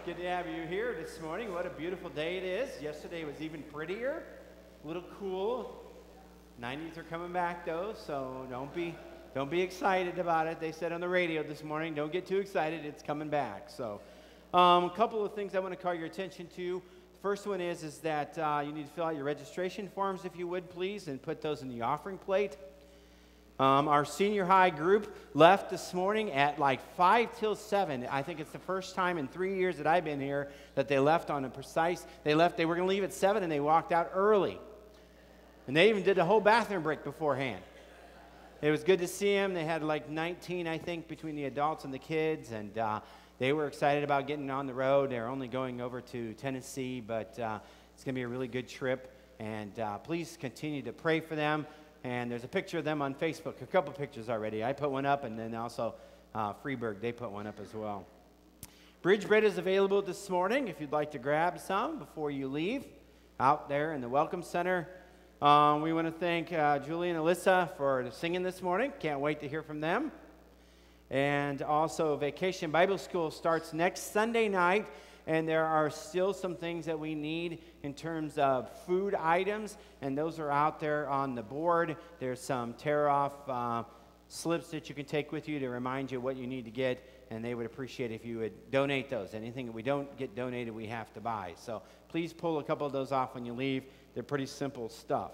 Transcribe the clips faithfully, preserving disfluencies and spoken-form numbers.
good to have you here this morning. What a beautiful day it is. Yesterday was even prettier, a little cool. nineties are coming back though, so don't be don't be excited about it. They said on the radio this morning, don't get too excited. It's coming back. So, um, a couple of things I want to call your attention to. The first one is is that uh, you need to fill out your registration forms, if you would, please, and put those in the offering plate. Um, our senior high group left this morning at like five till seven. I think it's the first time in three years that I've been here that they left on a precise, they left, they were going to leave at seven and they walked out early. And they even did a whole bathroom break beforehand. It was good to see them. They had like nineteen, I think, between the adults and the kids, and uh, they were excited about getting on the road. They're only going over to Tennessee, but uh, it's going to be a really good trip. And uh, please continue to pray for them. And there's a picture of them on Facebook, a couple pictures already. I put one up, and then also uh, Freeburg, they put one up as well. Bridge bread is available this morning if you'd like to grab some before you leave out there in the Welcome Center. Um, we want to thank uh, Julie and Alyssa for singing this morning. Can't wait to hear from them. And also, Vacation Bible School starts next Sunday night. And there are still some things that we need in terms of food items, and those are out there on the board. There's some tear-off uh, slips that you can take with you to remind you what you need to get, and they would appreciate if you would donate those. Anything that we don't get donated, we have to buy. So please pull a couple of those off when you leave. They're pretty simple stuff.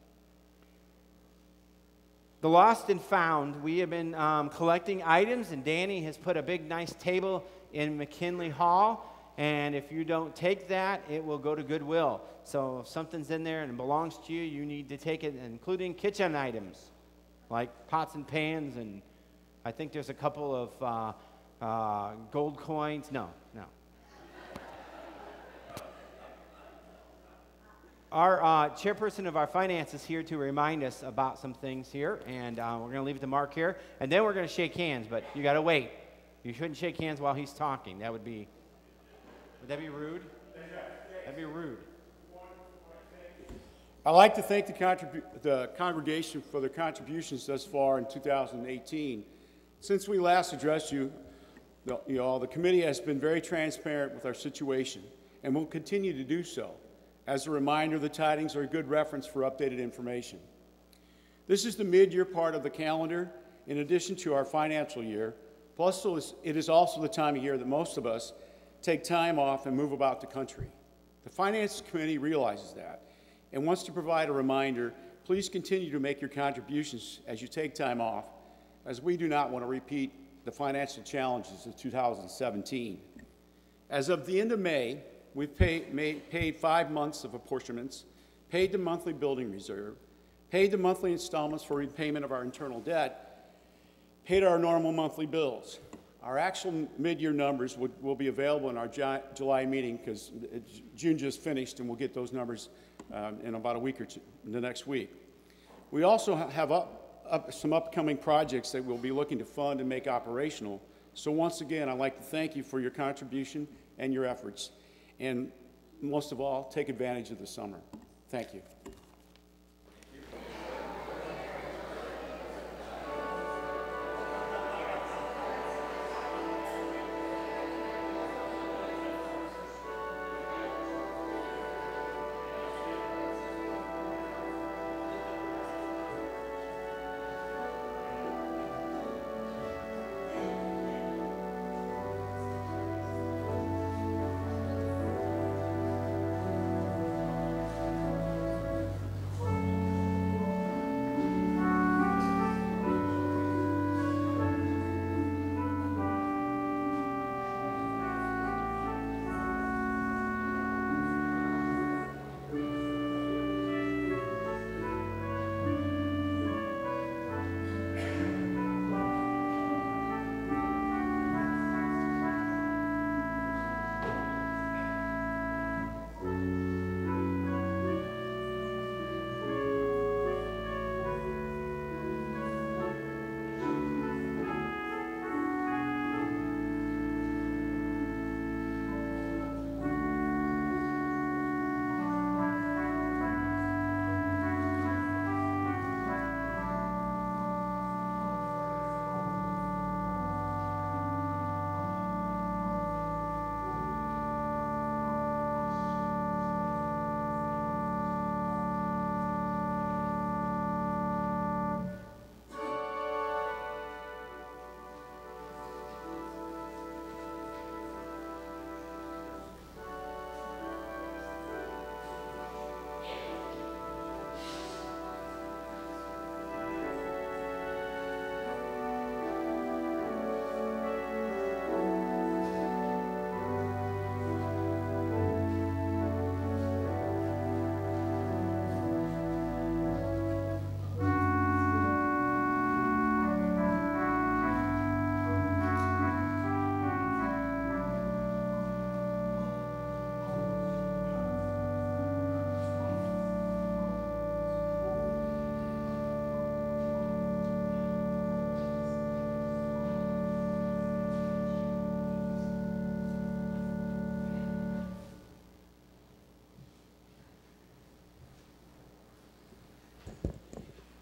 The Lost and Found, we have been um, collecting items, and Danny has put a big, nice table in McKinley Hall. And if you don't take that, it will go to Goodwill. So if something's in there and it belongs to you, you need to take it, including kitchen items, like pots and pans, and I think there's a couple of uh, uh, gold coins. No, no. Our uh, chairperson of our finance is here to remind us about some things here, and uh, we're going to leave it to Mark here, and then we're going to shake hands, but you got to wait. You shouldn't shake hands while he's talking. That would be... Would that be rude? That'd be rude. I'd like to thank the, contribu the congregation for their contributions thus far in two thousand eighteen. Since we last addressed you, the, you know, the committee has been very transparent with our situation and will continue to do so. As a reminder, the tidings are a good reference for updated information. This is the mid-year part of the calendar, in addition to our financial year. Plus, it is also the time of year that most of us take time off and move about the country. The Finance Committee realizes that and wants to provide a reminder. Please continue to make your contributions as you take time off, as we do not want to repeat the financial challenges of two thousand seventeen. As of the end of May, we've paid, made, paid five months of apportionments, paid the monthly building reserve, paid the monthly installments for repayment of our internal debt, paid our normal monthly bills. Our actual mid-year numbers would, will be available in our July meeting, because June just finished, and we'll get those numbers uh, in about a week or two, the next week. We also have up, up some upcoming projects that we'll be looking to fund and make operational. So once again, I'd like to thank you for your contribution and your efforts. And most of all, take advantage of the summer. Thank you.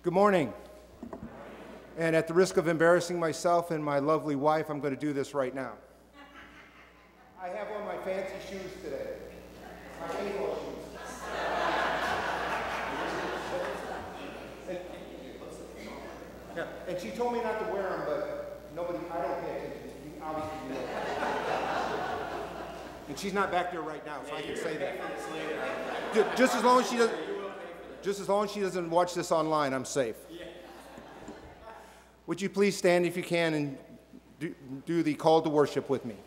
Good morning. And at the risk of embarrassing myself and my lovely wife, I'm going to do this right now. I have on my fancy shoes today. My baseball shoes. and, yeah, and she told me not to wear them, but nobody, I don't pay attention. You obviously you know. And she's not back there right now, so I can say that. Just as long as she doesn't, just as long as she doesn't watch this online, I'm safe. Would you please stand if you can and do, do the call to worship with me?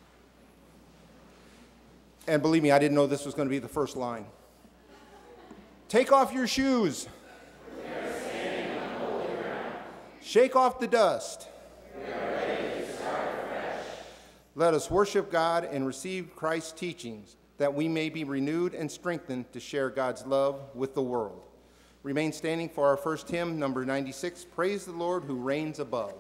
And believe me, I didn't know this was going to be the first line. Take off your shoes. We are standing on holy ground. Shake off the dust. We are ready to start fresh. Let us worship God and receive Christ's teachings, that we may be renewed and strengthened to share God's love with the world. Remain standing for our first hymn, number ninety-six, Praise the Lord who reigns above.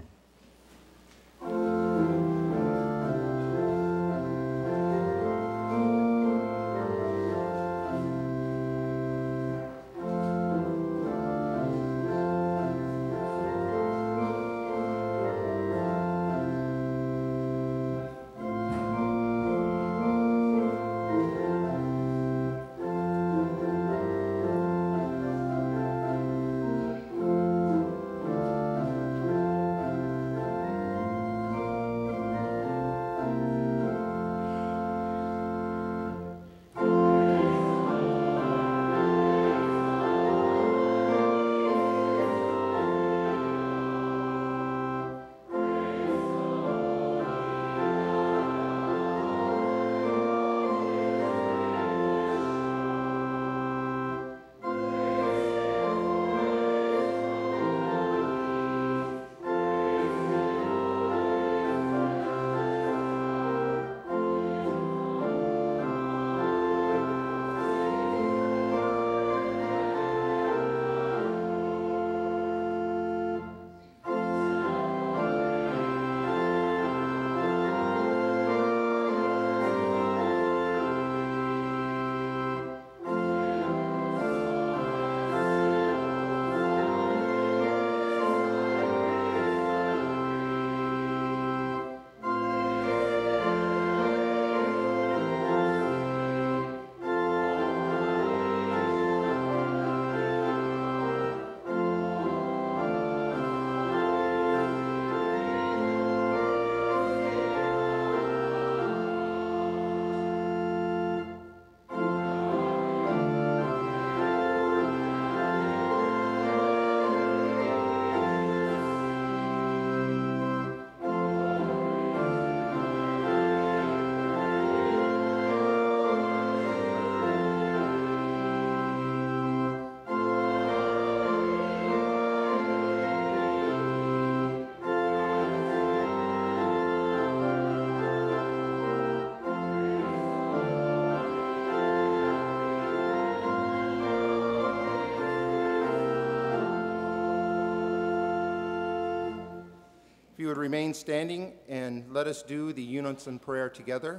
If you would remain standing and let us do the unison prayer together.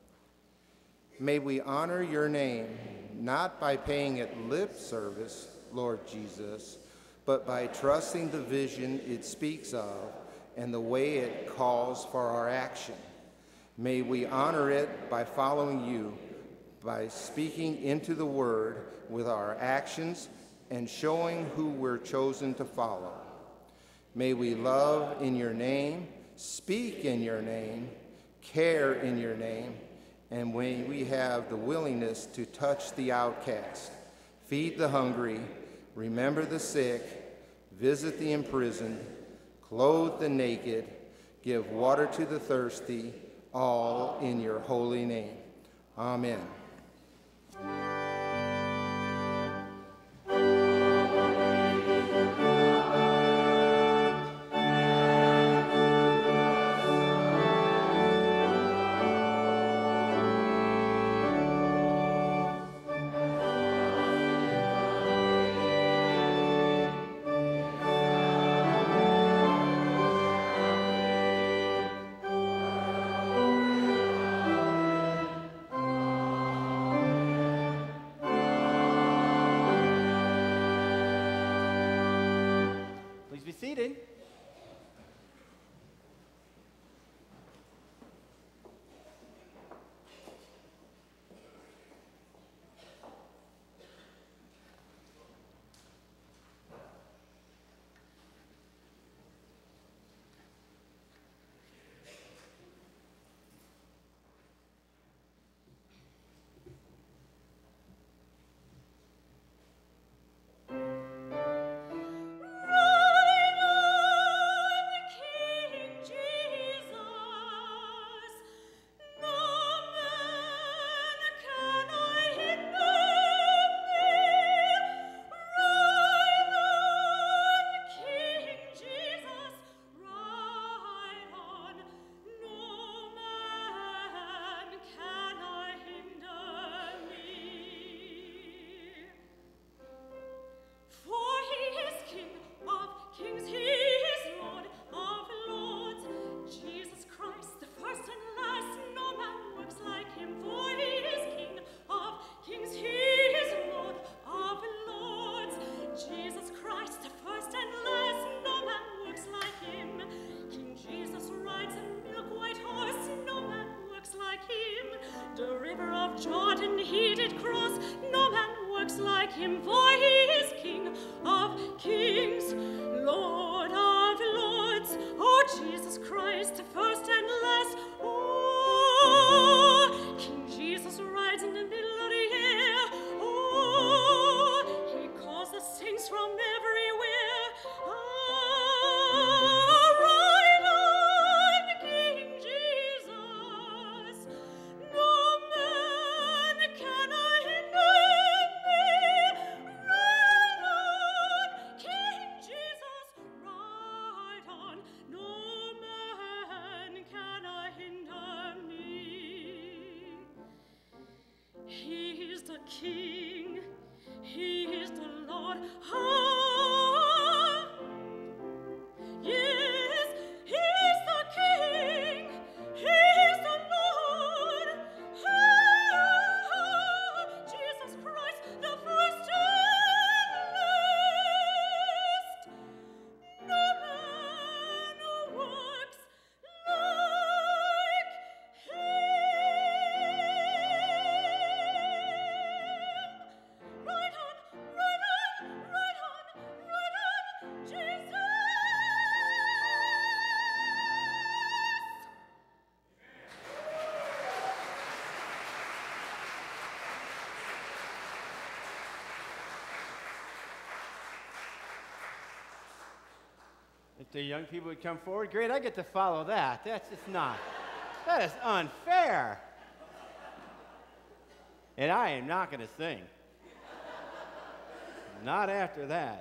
May we honor your name, not by paying it lip service, Lord Jesus, but by trusting the vision it speaks of and the way it calls for our action. May we honor it by following you, by speaking into the word with our actions and showing who we're chosen to follow. May we love in your name, speak in your name, care in your name, and may we have the willingness to touch the outcast, feed the hungry, remember the sick, visit the imprisoned, clothe the naked, give water to the thirsty, all in your holy name. Amen. seated. If the young people would come forward, great, I get to follow that. That's just not, that is unfair. And I am not going to sing. Not after that.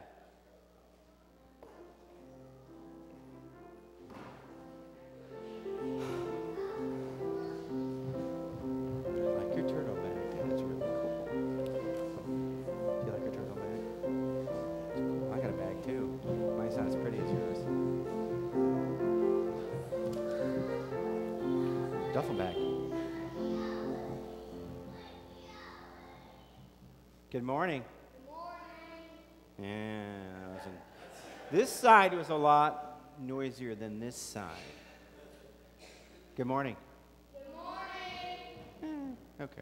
I like your turtle bag. That's really cool. Do you like your turtle bag? It's cool. I got a bag too. Mine's not as pretty as yours. Duffel bag. Good morning. Good morning. Yeah, wasn't. This side was a lot noisier than this side. Good morning. Good morning. Eh, okay.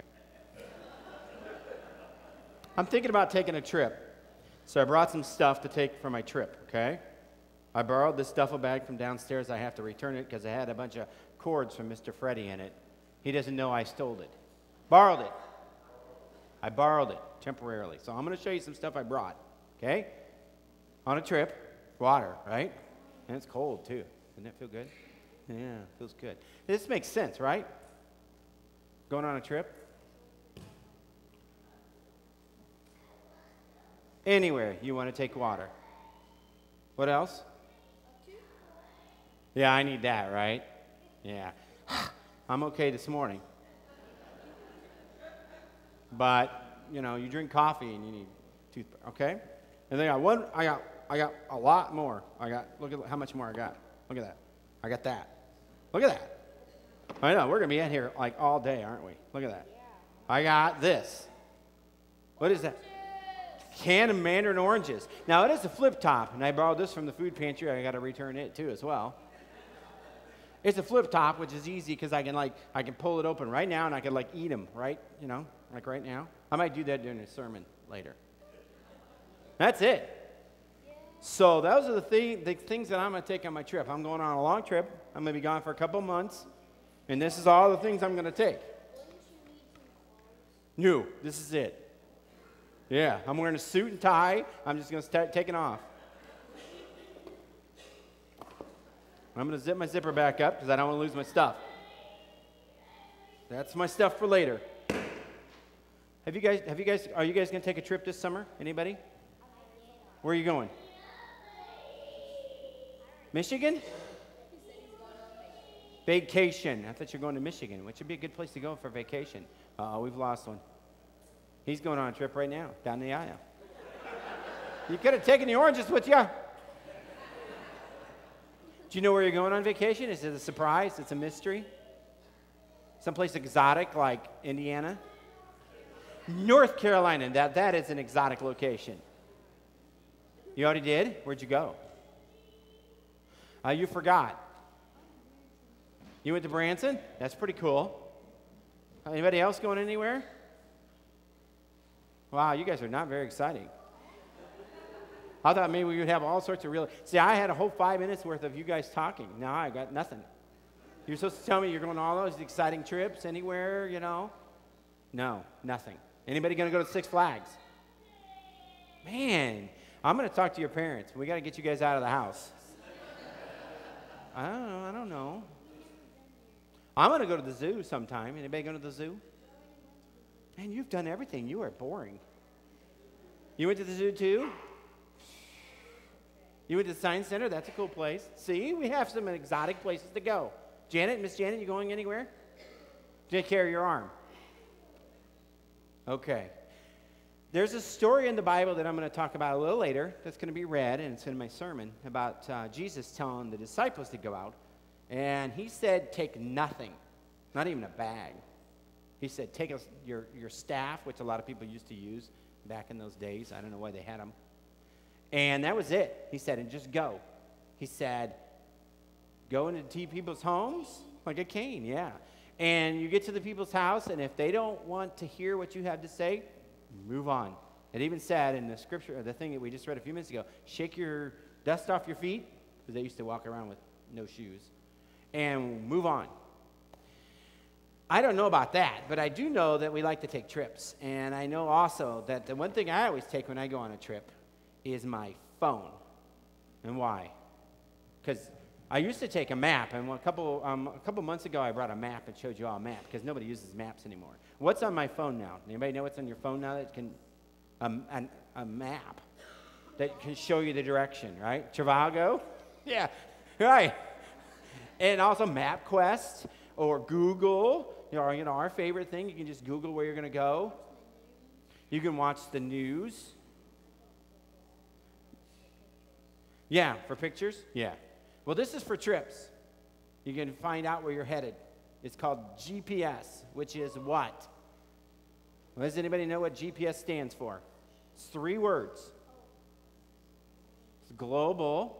I'm thinking about taking a trip. So I brought some stuff to take for my trip, okay? I borrowed this duffel bag from downstairs. I have to return it because I had a bunch of cords from Mister Freddie in it. He doesn't know I stole it. Borrowed it. I borrowed it temporarily. So I'm going to show you some stuff I brought, okay? On a trip, water, right? And it's cold, too. Doesn't that feel good? Yeah, feels good. This makes sense, right? Going on a trip? Anywhere you want to take water. What else? Yeah, I need that, right? Yeah. I'm okay this morning. But, you know, you drink coffee and you need toothbrush, okay? And then I got one, I got, I got a lot more. I got, look at how much more I got. Look at that. I got that. Look at that. I know, we're going to be in here like all day, aren't we? Look at that. I got this. What is that? Can of mandarin oranges. Now, it is a flip top, and I borrowed this from the food pantry. I got to return it, too, as well. It's a flip top, which is easy because I can, like, I can pull it open right now, and I can, like, eat them, right? You know, like right now. I might do that during a sermon later. That's it. So those are the, thing, the things that I'm going to take on my trip. I'm going on a long trip. I'm going to be gone for a couple months, and this is all the things I'm going to take. New. This is it. Yeah, I'm wearing a suit and tie. I'm just going to start taking off. I'm going to zip my zipper back up because I don't want to lose my stuff. That's my stuff for later. Have you guys, have you guys, are you guys going to take a trip this summer? Anybody? Where are you going? Michigan? Vacation. I thought you were going to Michigan, which would be a good place to go for vacation. Uh-oh, we've lost one. He's going on a trip right now, down the aisle. You could have taken the oranges with you. Do you know where you're going on vacation? Is it a surprise? It's a mystery? Someplace exotic like Indiana? North Carolina. That, that is an exotic location. You already did? Where'd you go? Uh, you forgot. You went to Branson? That's pretty cool. Anybody else going anywhere? Wow, you guys are not very exciting. I thought maybe we would have all sorts of real... See, I had a whole five minutes worth of you guys talking. Now I got nothing. You're supposed to tell me you're going on all those exciting trips anywhere, you know? No, nothing. Anybody going to go to Six Flags? Man, I'm going to talk to your parents. We got to get you guys out of the house. I don't know. I don't know. I'm going to go to the zoo sometime. Anybody going to the zoo? Man, you've done everything. You are boring. You went to the zoo too? You went to the Science Center? That's a cool place. See, we have some exotic places to go. Janet, Miss Janet, you going anywhere? Take care of your arm. Okay. There's a story in the Bible that I'm going to talk about a little later that's going to be read, and it's in my sermon, about uh, Jesus telling the disciples to go out. And he said, take nothing, not even a bag. He said, take a, your, your staff, which a lot of people used to use back in those days. I don't know why they had them. And that was it. He said, and just go. He said, go into the people's homes like a cane, yeah. And you get to the people's house, and if they don't want to hear what you have to say, move on. It even said in the scripture, the thing that we just read a few minutes ago, shake your dust off your feet, because they used to walk around with no shoes, and move on. I don't know about that, but I do know that we like to take trips. And I know also that the one thing I always take when I go on a trip is my phone. And why? Because I used to take a map, and a couple, um, a couple months ago I brought a map and showed you all a map, because nobody uses maps anymore. What's on my phone now? Anybody know what's on your phone now that can, um, an, a map that can show you the direction, right? Trivago? Yeah, right. And also MapQuest or Google, you know, you know, our favorite thing. You can just Google where you're going to go. You can watch the news. Yeah, for pictures? Yeah. Well, this is for trips. You can find out where you're headed. It's called G P S, which is what? Well, does anybody know what G P S stands for? It's three words. It's global.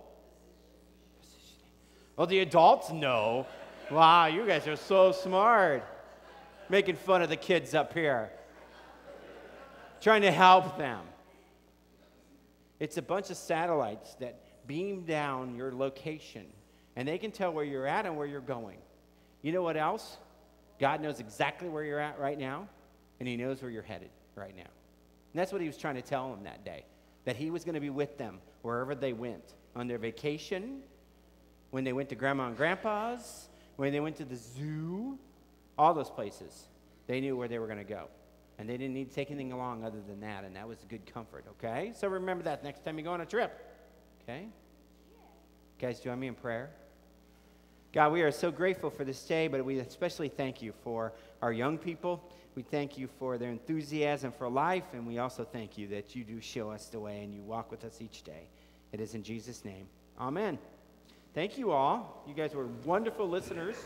Well, the adults know. Wow, you guys are so smart. Making fun of the kids up here. Trying to help them. It's a bunch of satellites that beam down your location, and they can tell where you're at and where you're going. You know what else? God knows exactly where you're at right now, and he knows where you're headed right now. And that's what he was trying to tell them that day, that he was going to be with them wherever they went, on their vacation, when they went to Grandma and Grandpa's, when they went to the zoo, all those places. They knew where they were going to go. And they didn't need to take anything along other than that, and that was a good comfort, okay? So remember that next time you go on a trip, okay? Guys, join me in prayer. God, we are so grateful for this day, but we especially thank you for our young people. We thank you for their enthusiasm for life, and we also thank you that you do show us the way and you walk with us each day. It is in Jesus' name. Amen. Thank you all. You guys were wonderful listeners.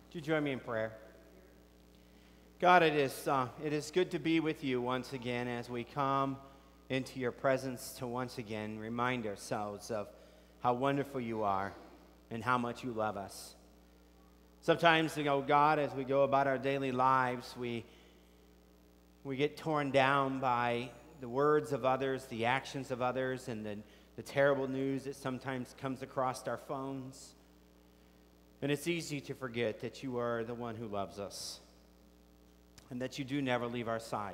Would you join me in prayer? God, it is, uh, it is good to be with you once again as we come into your presence to once again remind ourselves of how wonderful you are and how much you love us. Sometimes, you know, God, as we go about our daily lives, we, we get torn down by the words of others, the actions of others, and the, the terrible news that sometimes comes across our phones. And it's easy to forget that you are the one who loves us and that you do never leave our side.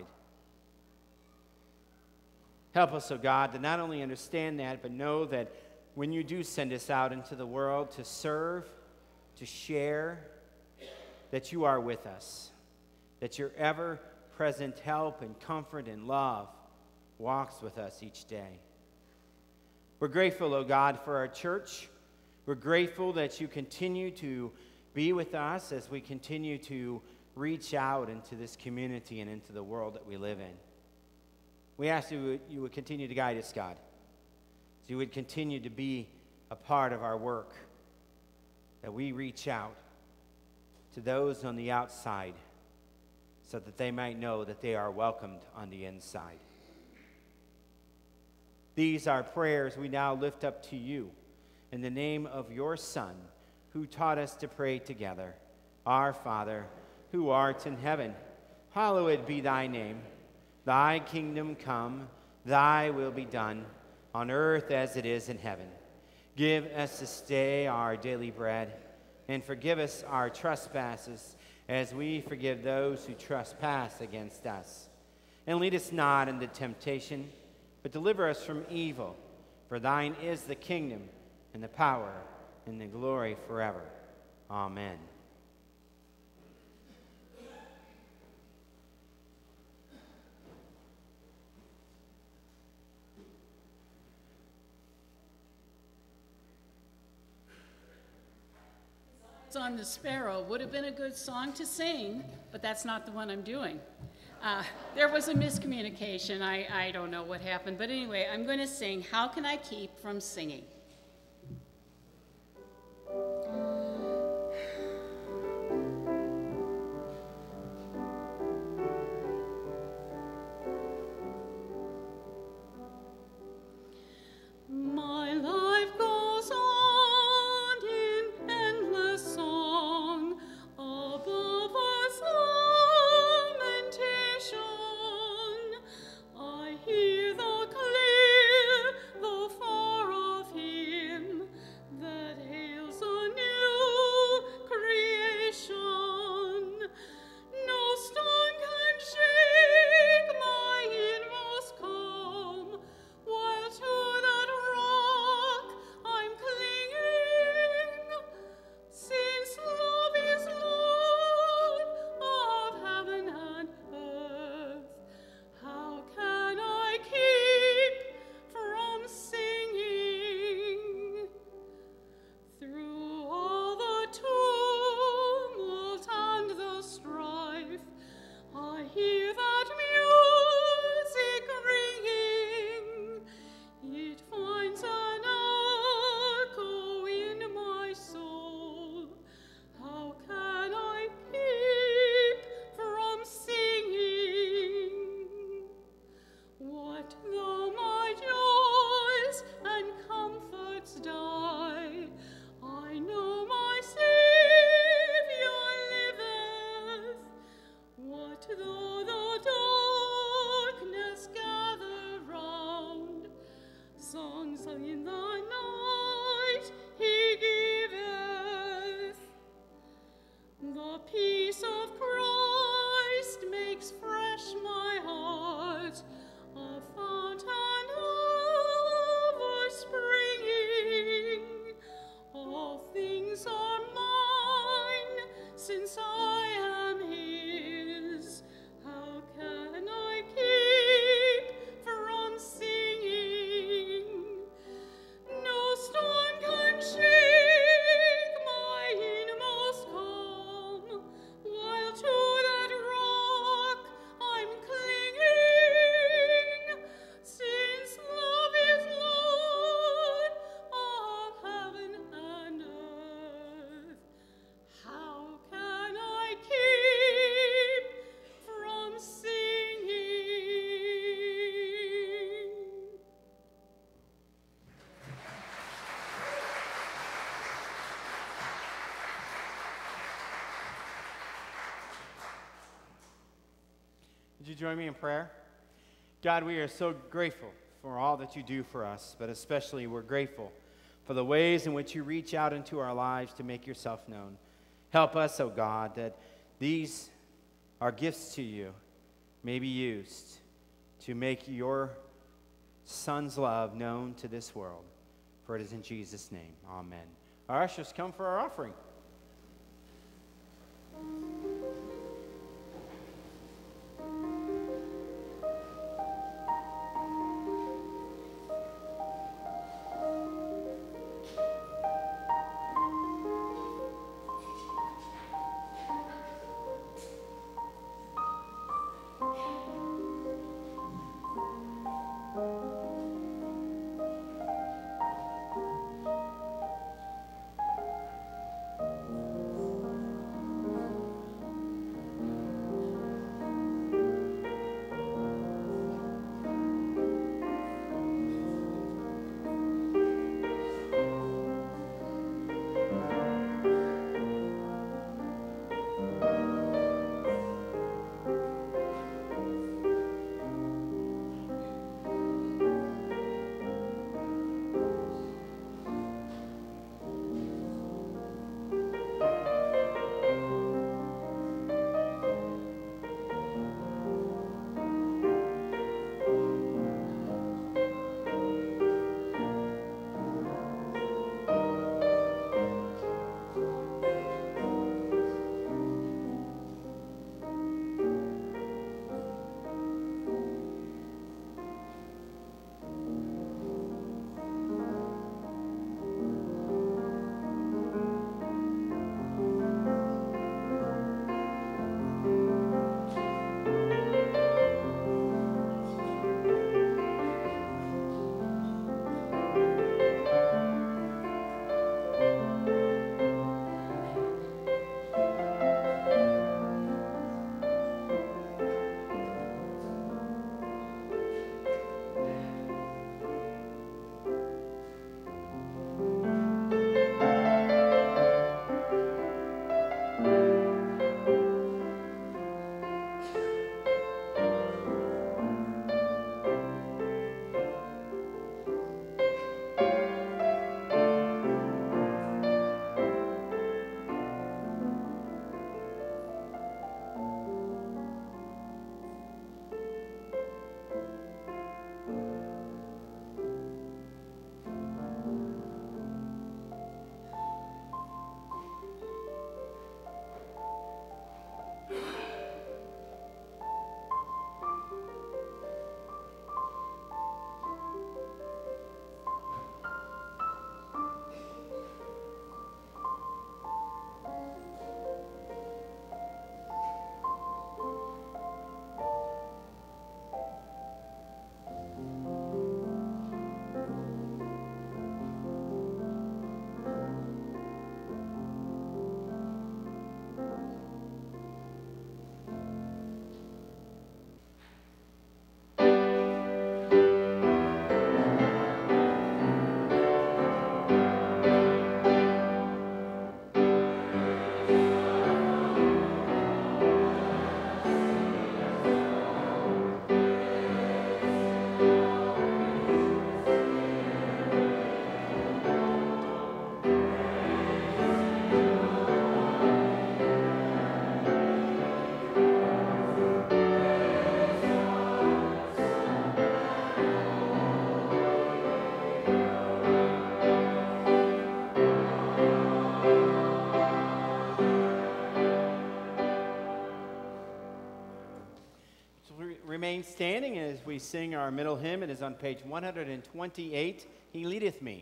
Help us, oh God, to not only understand that, but know that when you do send us out into the world to serve, to share, that you are with us, that your ever-present help and comfort and love walks with us each day. We're grateful, oh God, for our church. We're grateful that you continue to be with us as we continue to reach out into this community and into the world that we live in. We ask you would, you would continue to guide us, God. That you would continue to be a part of our work, that we reach out to those on the outside so that they might know that they are welcomed on the inside. These are prayers we now lift up to you in the name of your Son, who taught us to pray together. Our Father, who art in heaven, hallowed be thy name. Thy kingdom come, thy will be done, on earth as it is in heaven. Give us this day our daily bread, and forgive us our trespasses, as we forgive those who trespass against us. And lead us not into temptation, but deliver us from evil. For thine is the kingdom, and the power, and the glory forever. Amen. On the Sparrow would have been a good song to sing, but that's not the one I'm doing. Uh, there was a miscommunication. I, I don't know what happened, but anyway, I'm going to sing How Can I Keep From Singing? My life goes on in endless song, above us lamentation. I hear the clear, the far off hymn that hails a new creation. No stone can shake my inmost calm, while to that rock I'm clinging, since love is Lord of heaven and earth. How can I keep from singing? Through all the tumult and the strife, I hear that music ringing. It finds an echo in my soul. How can I keep from singing? What though my joys and comforts die? I know my Savior liveth. What though the darkness gather round? Songs in the night he giveth. The peace of Christ makes fresh my heart, a fountain ever springing. All things are mine, since I am his. How can I keep from singing? No storm can shake my inmost calm, while to that rock I'm clinging, since love is Lord of heaven and earth. How can Would you join me in prayer? God, we are so grateful for all that you do for us, but especially we're grateful for the ways in which you reach out into our lives to make yourself known. Help us, oh God, that these are gifts to you may be used to make your Son's love known to this world. For it is in Jesus' name. Amen. Our ushers, come for our offering. Remain standing as we sing our middle hymn. It is on page one hundred twenty-eight, He Leadeth Me.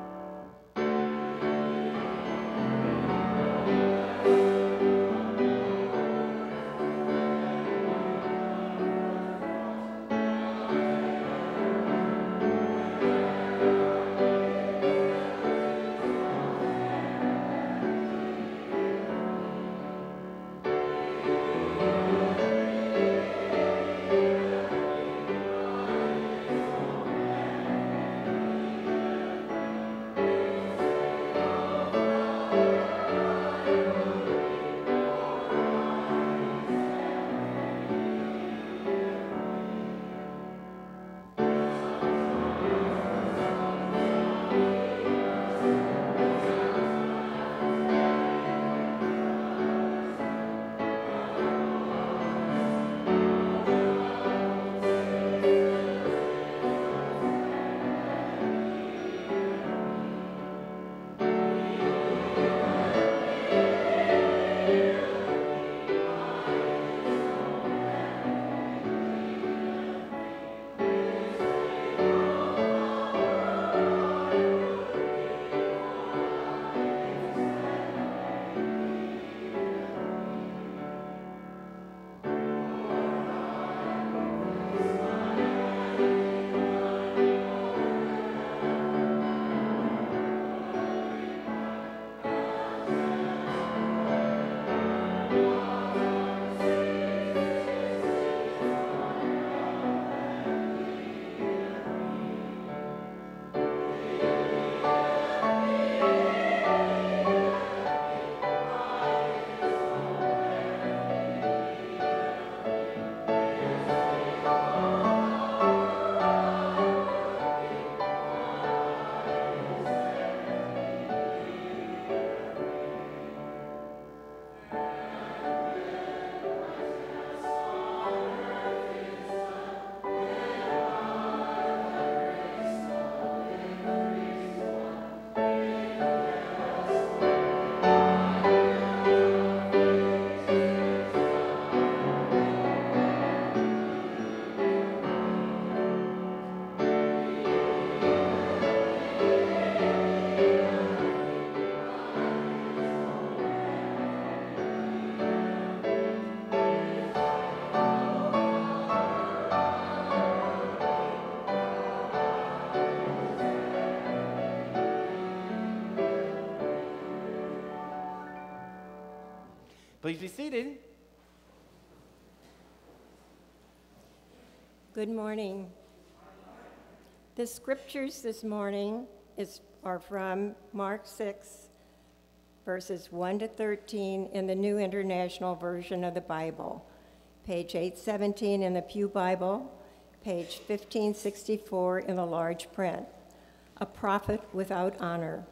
Thank Please be seated. Good morning. The scriptures this morning is, are from Mark six, verses one to thirteen in the New International Version of the Bible, page eight seventeen in the Pew Bible, page fifteen sixty-four in the large print. A prophet without honor.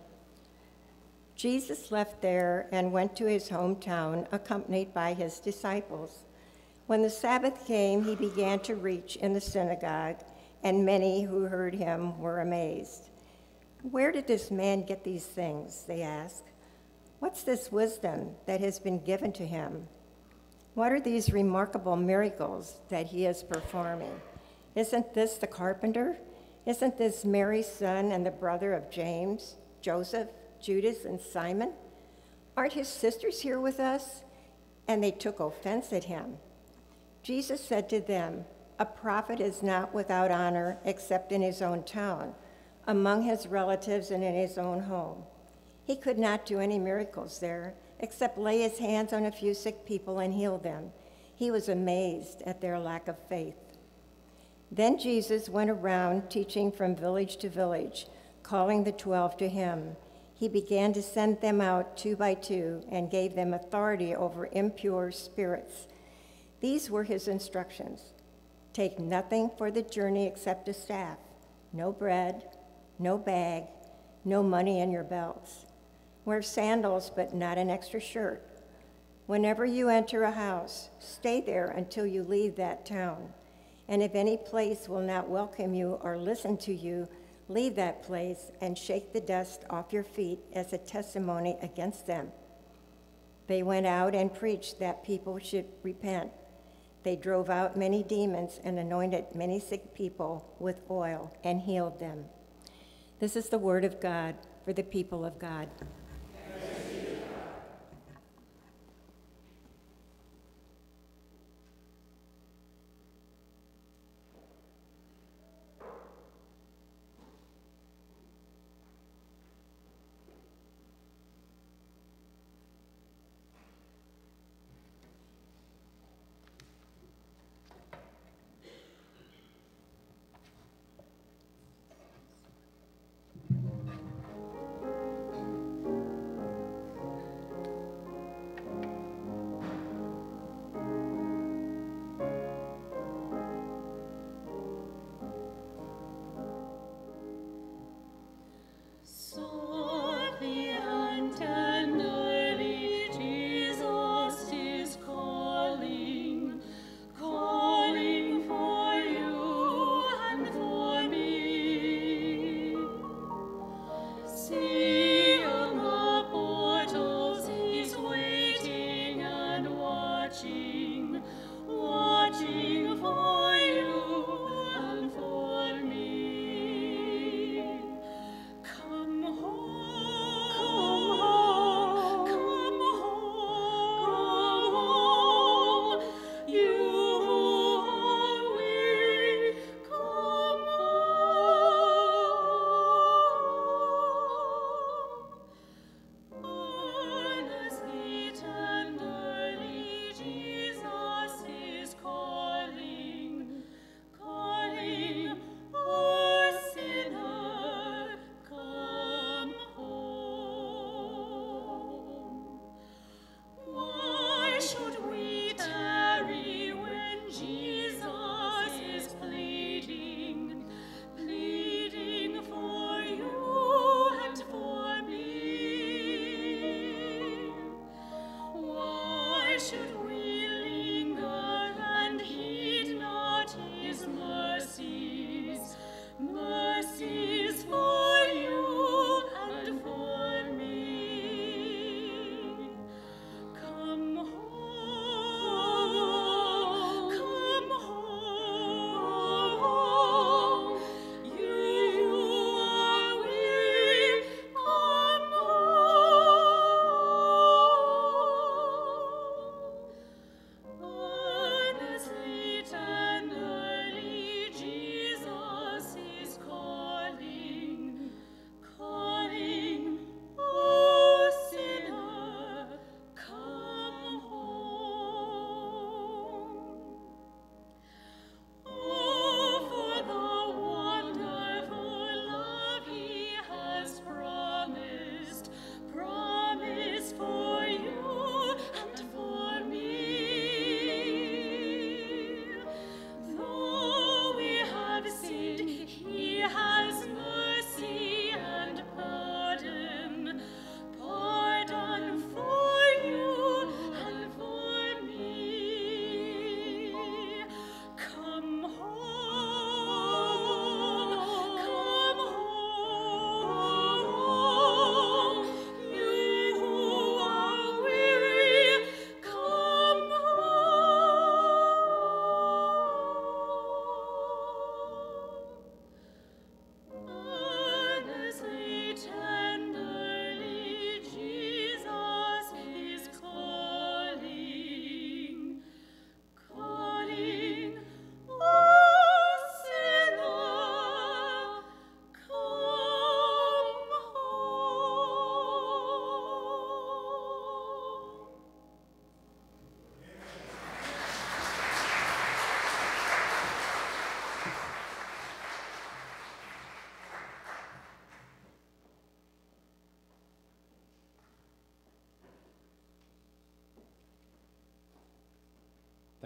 Jesus left there and went to his hometown, accompanied by his disciples. When the Sabbath came, he began to preach in the synagogue, and many who heard him were amazed. "Where did this man get these things?" they asked. "What's this wisdom that has been given to him? What are these remarkable miracles that he is performing? Isn't this the carpenter? Isn't this Mary's son and the brother of James, Joseph, Judas, and Simon? Aren't his sisters here with us?" And they took offense at him. Jesus said to them, "A prophet is not without honor except in his own town, among his relatives, and in his own home." He could not do any miracles there, except lay his hands on a few sick people and heal them. He was amazed at their lack of faith. Then Jesus went around teaching from village to village, calling the twelve to him. He began to send them out two by two and gave them authority over impure spirits. These were his instructions. "Take nothing for the journey except a staff, no bread, no bag, no money in your belts. Wear sandals, but not an extra shirt. Whenever you enter a house, stay there until you leave that town. And if any place will not welcome you or listen to you, leave that place and shake the dust off your feet as a testimony against them." They went out and preached that people should repent. They drove out many demons and anointed many sick people with oil and healed them. This is the word of God for the people of God.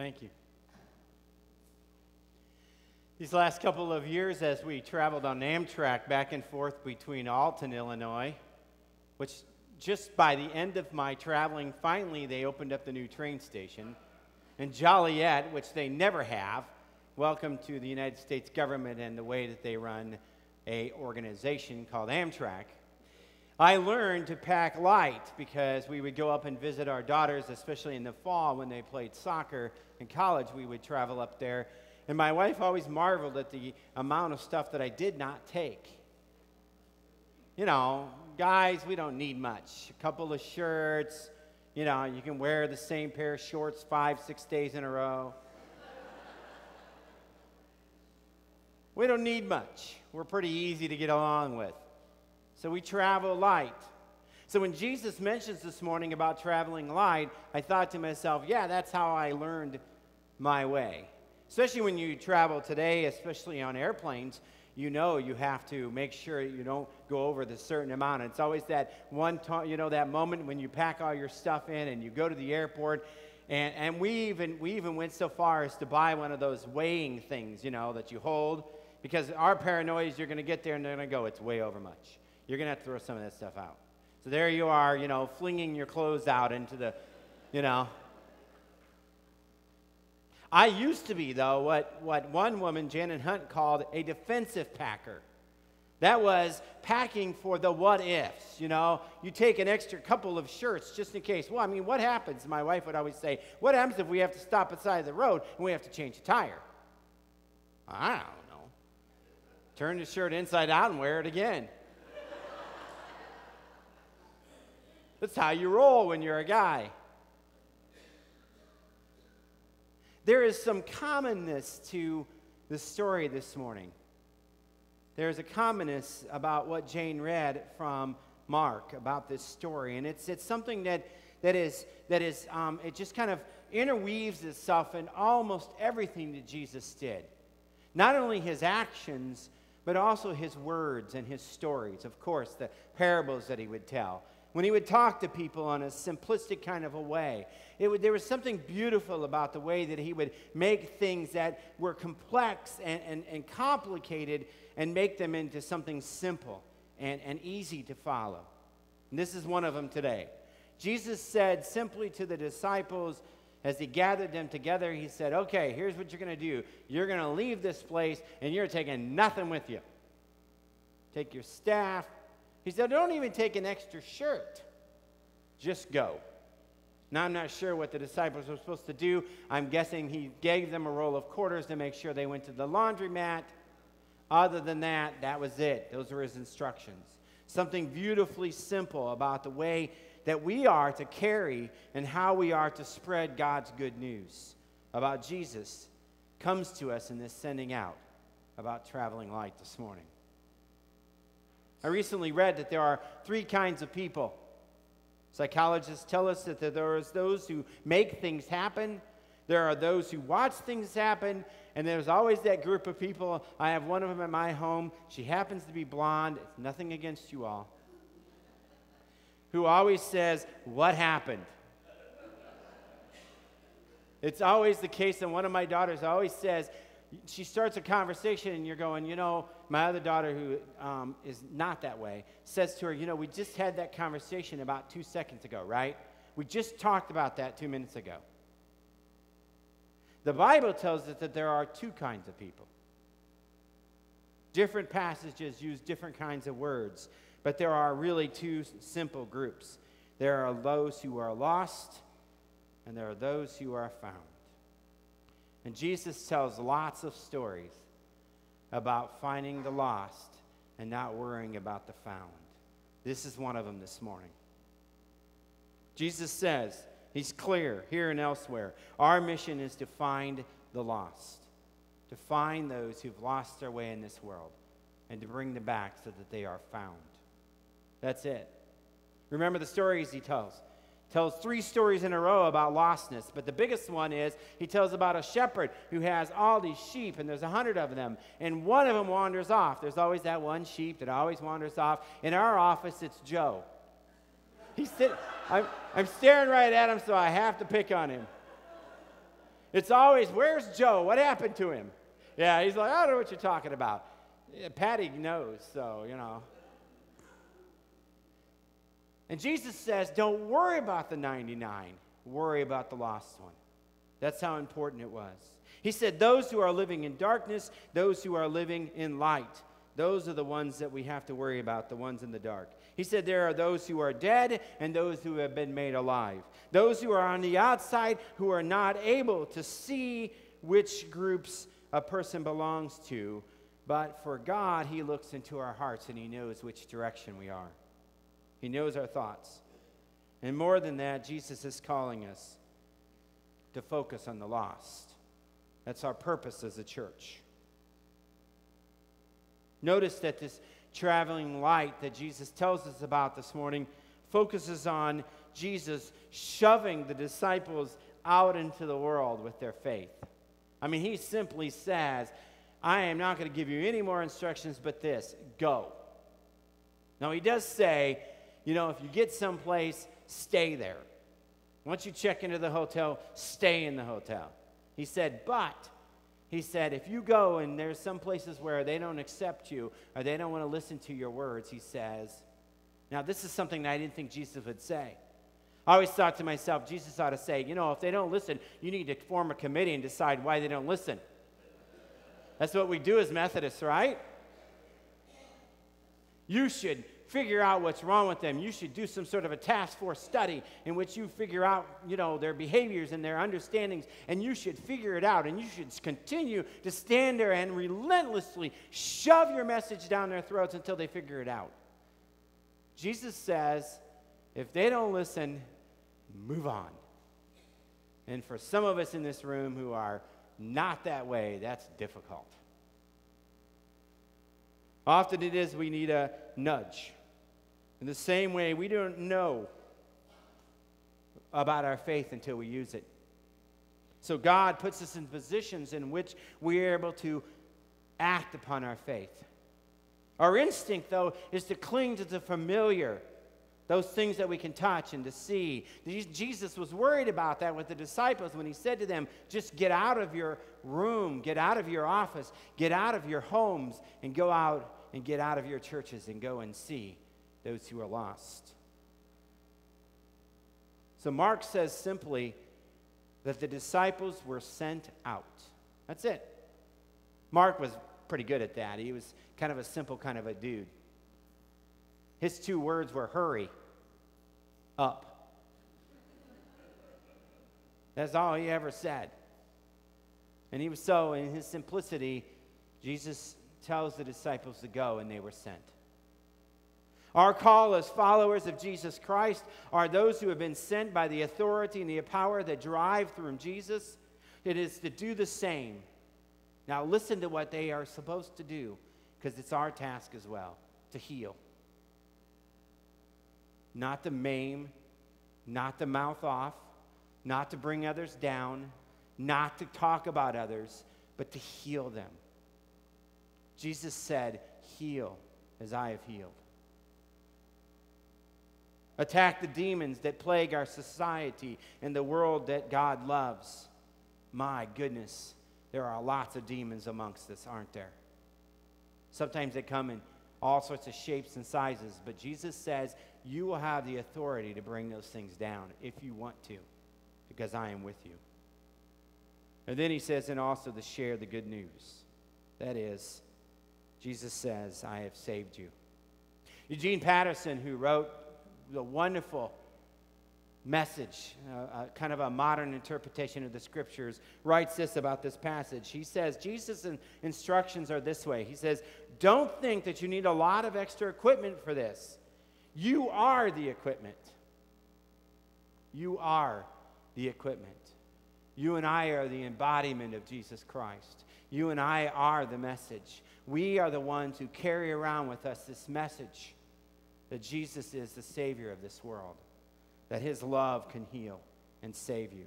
Thank you. These last couple of years, as we traveled on Amtrak back and forth between Alton, Illinois, which just by the end of my traveling, finally they opened up the new train station, and Joliet, which they never have, welcome to the United States government and the way that they run a organization called Amtrak. I learned to pack light because we would go up and visit our daughters, especially in the fall when they played soccer in college. We would travel up there, and my wife always marveled at the amount of stuff that I did not take. You know, guys, we don't need much. A couple of shirts, you know, you can wear the same pair of shorts five, six days in a row. We don't need much. We're pretty easy to get along with. So we travel light. So when Jesus mentions this morning about traveling light, I thought to myself, yeah, that's how I learned my way. Especially when you travel today, especially on airplanes, you know you have to make sure you don't go over the certain amount. It's always that one time, you know, that moment when you pack all your stuff in and you go to the airport. And, and we even we even went so far as to buy one of those weighing things, you know, that you hold. Because our paranoia is you're going to get there and they're going to go, it's way over much. You're going to have to throw some of that stuff out. So there you are, you know, flinging your clothes out into the, you know. I used to be, though, what, what one woman, Janet Hunt, called a defensive packer. That was packing for the what-ifs, you know. You take an extra couple of shirts just in case. Well, I mean, what happens? My wife would always say, what happens if we have to stop at the side of the road and we have to change a tire? I don't know. Turn the shirt inside out and wear it again. That's how you roll when you're a guy. There is some commonness to the story this morning. There's a commonness about what Jane read from Mark about this story, and it's it's something that that is that is um, it just kind of interweaves itself in almost everything that Jesus did. Not only his actions, but also his words and his stories. Of course, the parables that he would tell. When he would talk to people in a simplistic kind of a way. It would, there was something beautiful about the way that he would make things that were complex and, and, and complicated and make them into something simple and, and easy to follow. And this is one of them today. Jesus said simply to the disciples, as he gathered them together, he said, okay, here's what you're going to do. You're going to leave this place, and you're taking nothing with you. Take your staff. He said, don't even take an extra shirt. Just go. Now, I'm not sure what the disciples were supposed to do. I'm guessing he gave them a roll of quarters to make sure they went to the laundromat. Other than that, that was it. Those were his instructions. Something beautifully simple about the way that we are to carry and how we are to spread God's good news about Jesus comes to us in this sending out about traveling light this morning. I recently read that there are three kinds of people. Psychologists tell us that there are those who make things happen, there are those who watch things happen, and there's always that group of people. I have one of them at my home. She happens to be blonde. It's nothing against you all. Who always says, what happened? It's always the case, and one of my daughters always says, she starts a conversation, and you're going, you know, my other daughter, who um, is not that way, says to her, you know, we just had that conversation about two seconds ago, right? We just talked about that two minutes ago. The Bible tells us that there are two kinds of people. Different passages use different kinds of words, but there are really two simple groups. There are those who are lost, and there are those who are found. And Jesus tells lots of stories about finding the lost and not worrying about the found. This is one of them this morning. Jesus says, he's clear here and elsewhere, our mission is to find the lost, to find those who've lost their way in this world, and to bring them back so that they are found. That's it. Remember the stories he tells. Tells three stories in a row about lostness, but the biggest one is he tells about a shepherd who has all these sheep, and there's a hundred of them, and one of them wanders off. There's always that one sheep that always wanders off. In our office, it's Joe. He's sitting, I'm, I'm staring right at him, so I have to pick on him. It's always, where's Joe? What happened to him? Yeah, he's like, I don't know what you're talking about. Yeah, Patty knows, so, you know. And Jesus says, don't worry about the ninety-nine. Worry about the lost one. That's how important it was. He said, those who are living in darkness, those who are living in light, those are the ones that we have to worry about, the ones in the dark. He said there are those who are dead and those who have been made alive. Those who are on the outside who are not able to see which groups a person belongs to. But for God, he looks into our hearts and he knows which direction we are. He knows our thoughts. And more than that, Jesus is calling us to focus on the lost. That's our purpose as a church. Notice that this traveling light that Jesus tells us about this morning focuses on Jesus shoving the disciples out into the world with their faith. I mean, he simply says, I am not going to give you any more instructions but this, go. Now, he does say, you know, if you get someplace, stay there. Once you check into the hotel, stay in the hotel. He said, but, he said, if you go and there's some places where they don't accept you or they don't want to listen to your words, he says, now this is something that I didn't think Jesus would say. I always thought to myself, Jesus ought to say, you know, if they don't listen, you need to form a committee and decide why they don't listen. That's what we do as Methodists, right? You should figure out what's wrong with them. You should do some sort of a task force study in which you figure out, you know, their behaviors and their understandings, and you should figure it out, and you should continue to stand there and relentlessly shove your message down their throats until they figure it out. Jesus says, if they don't listen, move on. And for some of us in this room who are not that way, that's difficult. Often it is we need a nudge. In the same way, we don't know about our faith until we use it. So God puts us in positions in which we are able to act upon our faith. Our instinct, though, is to cling to the familiar, those things that we can touch and to see. Jesus was worried about that with the disciples when he said to them, just get out of your room, get out of your office, get out of your homes, and go out and get out of your churches and go and see those who are lost. So Mark says simply that the disciples were sent out. That's it. Mark was pretty good at that. He was kind of a simple kind of a dude. His two words were hurry up. That's all he ever said. And he was so, in his simplicity, Jesus tells the disciples to go, and they were sent. Our call as followers of Jesus Christ are those who have been sent by the authority and the power that drive through Jesus. It is to do the same. Now listen to what they are supposed to do, because it's our task as well, to heal. Not to maim, not to mouth off, not to bring others down, not to talk about others, but to heal them. Jesus said, heal as I have healed. Attack the demons that plague our society and the world that God loves. My goodness, there are lots of demons amongst us, aren't there? Sometimes they come in all sorts of shapes and sizes, but Jesus says you will have the authority to bring those things down if you want to, because I am with you. And then he says, and also to share the good news. That is, Jesus says, I have saved you. Eugene Patterson, who wrote the wonderful message, uh, uh, kind of a modern interpretation of the scriptures, writes this about this passage. He says, Jesus' in- instructions are this way. He says, don't think that you need a lot of extra equipment for this. You are the equipment. You are the equipment. You and I are the embodiment of Jesus Christ. You and I are the message. We are the ones who carry around with us this message that Jesus is the Savior of this world, that his love can heal and save you.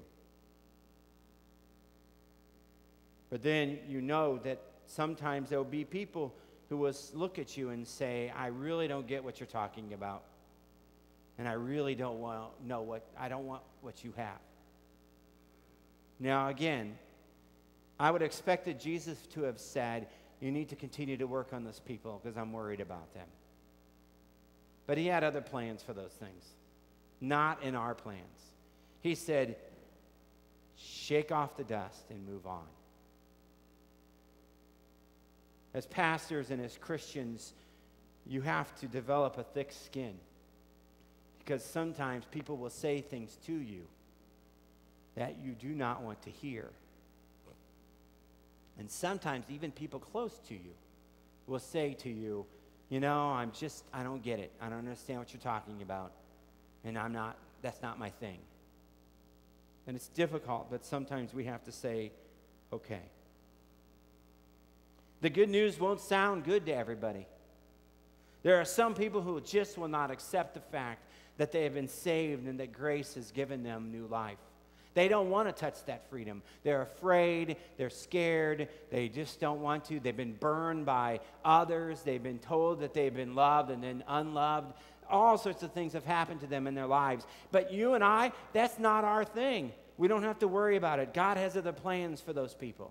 But then you know that sometimes there will be people who will look at you and say, I really don't get what you're talking about, and I really don't want know what I don't want what you have. Now, again, I would expect that Jesus to have said, you need to continue to work on those people because I'm worried about them. But he had other plans for those things, not in our plans. He said, shake off the dust and move on. As pastors and as Christians, you have to develop a thick skin because sometimes people will say things to you that you do not want to hear. And sometimes even people close to you will say to you, you know, I'm just, I don't get it. I don't understand what you're talking about. And I'm not, that's not my thing. And it's difficult, but sometimes we have to say, okay. The good news won't sound good to everybody. There are some people who just will not accept the fact that they have been saved and that grace has given them new life. They don't want to touch that freedom. They're afraid. They're scared. They just don't want to. They've been burned by others. They've been told that they've been loved and then unloved. All sorts of things have happened to them in their lives. But you and I, that's not our thing. We don't have to worry about it. God has other plans for those people.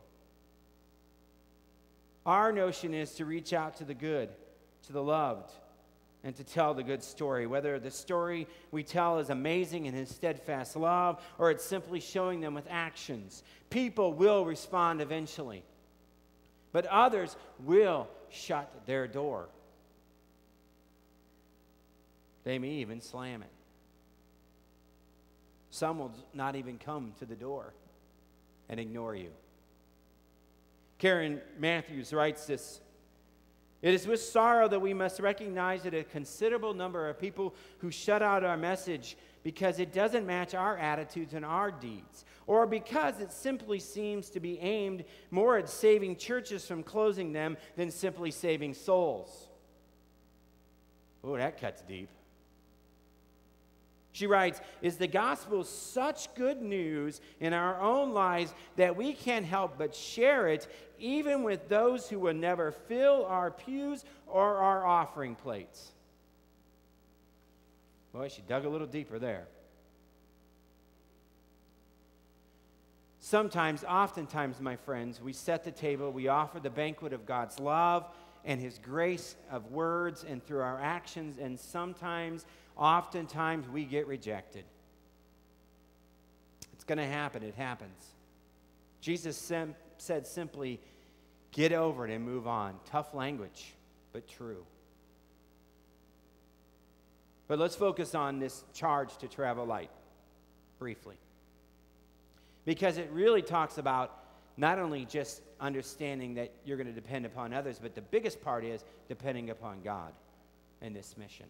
Our notion is to reach out to the good, to the loved, and to tell the good story, whether the story we tell is amazing in his steadfast love or it's simply showing them with actions. People will respond eventually, but others will shut their door. They may even slam it. Some will not even come to the door and ignore you. Karen Matthews writes this: it is with sorrow that we must recognize that a considerable number of people who shut out our message because it doesn't match our attitudes and our deeds, or because it simply seems to be aimed more at saving churches from closing them than simply saving souls. Oh, that cuts deep. She writes, is the gospel such good news in our own lives that we can't help but share it even with those who will never fill our pews or our offering plates? Boy, she dug a little deeper there. Sometimes, oftentimes, my friends, we set the table, we offer the banquet of God's love and his grace of words and through our actions, and sometimes, oftentimes, we get rejected. It's going to happen. It happens. Jesus sim- said simply, get over it and move on. Tough language, but true. But let's focus on this charge to travel light briefly, because it really talks about not only just understanding that you're going to depend upon others, but the biggest part is depending upon God in this mission.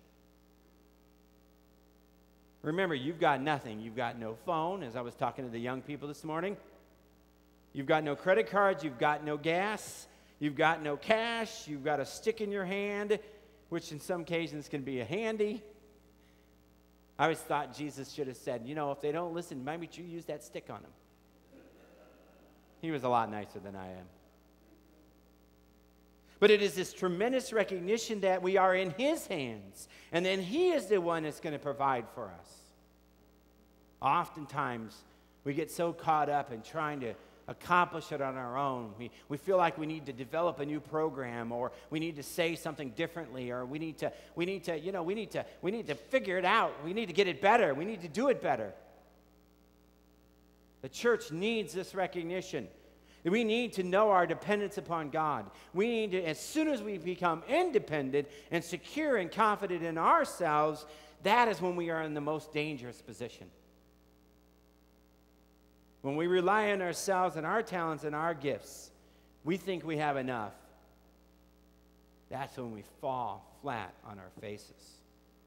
Remember, you've got nothing. You've got no phone, as I was talking to the young people this morning. You've got no credit cards. You've got no gas. You've got no cash. You've got a stick in your hand, which in some occasions can be a handy. I always thought Jesus should have said, you know, if they don't listen, maybe you use that stick on them. He was a lot nicer than I am. But it is this tremendous recognition that we are in his hands, and then he is the one that's going to provide for us. Oftentimes, we get so caught up in trying to accomplish it on our own. We, we feel like we need to develop a new program, or we need to say something differently, or we need to, we need to, you know, we need to, we need to figure it out. We need to get it better. We need to do it better. The church needs this recognition. We need to know our dependence upon God. We need to, as soon as we become independent and secure and confident in ourselves, that is when we are in the most dangerous position. When we rely on ourselves and our talents and our gifts, we think we have enough. That's when we fall flat on our faces.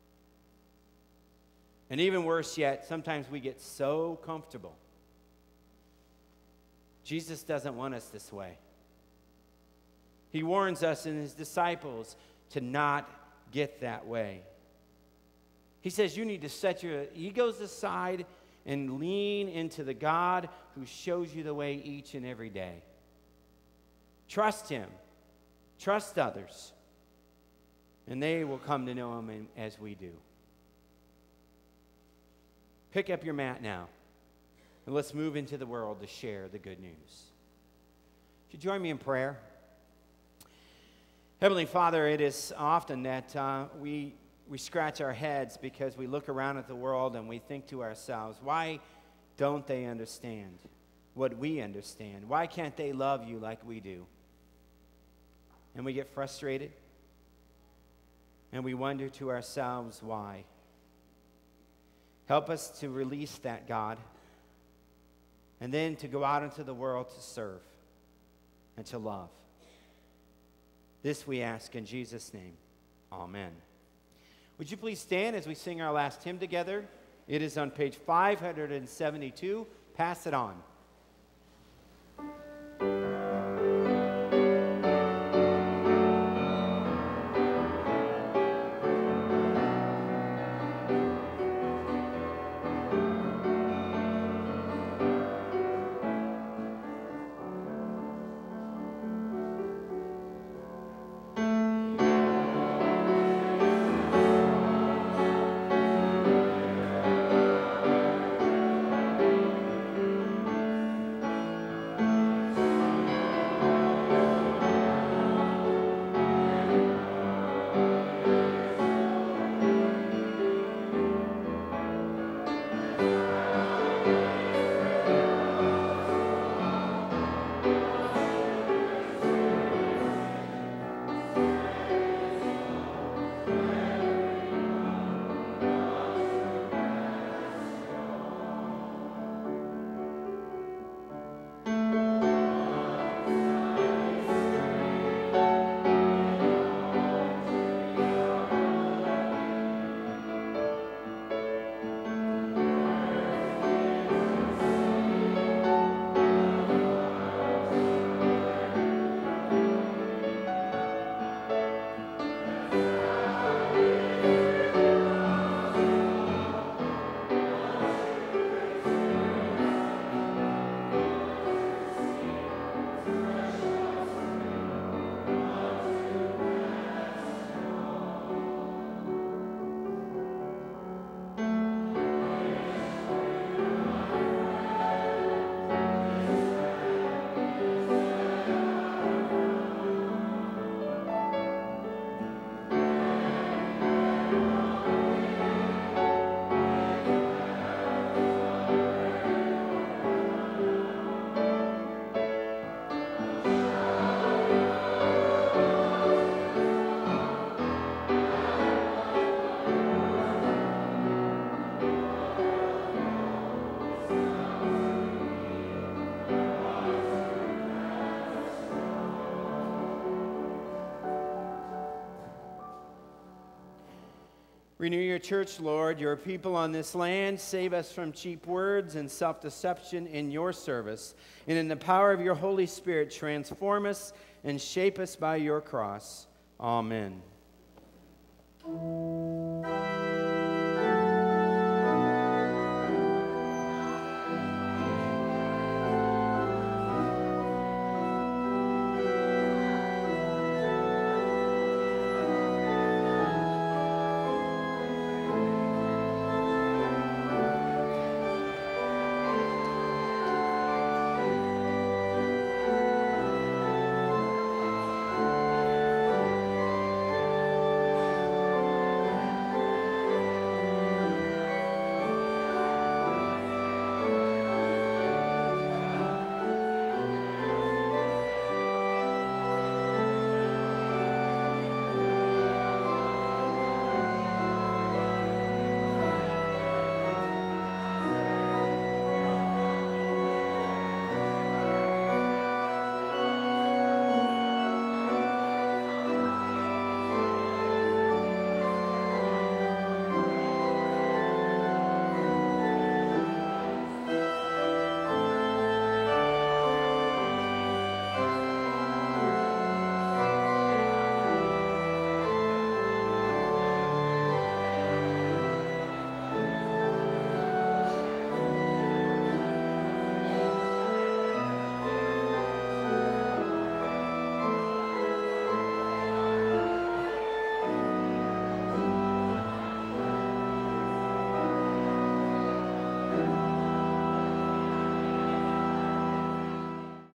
And even worse yet, sometimes we get so comfortable. Jesus doesn't want us this way. He warns us and his disciples to not get that way. He says you need to set your egos aside and lean into the God who shows you the way each and every day. Trust him. Trust others. And they will come to know him as we do. Pick up your mat now. And let's move into the world to share the good news. Would you join me in prayer? Heavenly Father, it is often that uh, we, we scratch our heads because we look around at the world and we think to ourselves, why don't they understand what we understand? Why can't they love you like we do? And we get frustrated, and we wonder to ourselves why. Help us to release that, God, and then to go out into the world to serve and to love. This we ask in Jesus' name. Amen. Would you please stand as we sing our last hymn together? It is on page five seventy-two. Pass it on. Renew your church, Lord, your people on this land. Save us from cheap words and self-deception in your service. And in the power of your Holy Spirit, transform us and shape us by your cross. Amen.